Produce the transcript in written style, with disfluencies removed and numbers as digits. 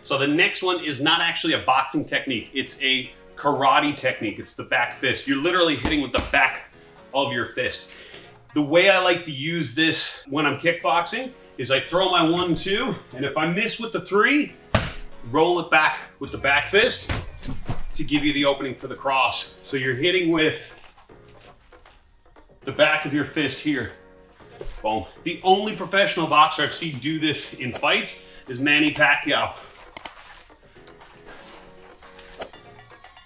So the next one is not actually a boxing technique. It's a karate technique. It's the back fist. You're literally hitting with the back of your fist. The way I like to use this when I'm kickboxing is I throw my 1-2, and if I miss with the 3, roll it back with the back fist to give you the opening for the cross. So you're hitting with the back of your fist here. Boom. The only professional boxer I've seen do this in fights is Manny Pacquiao.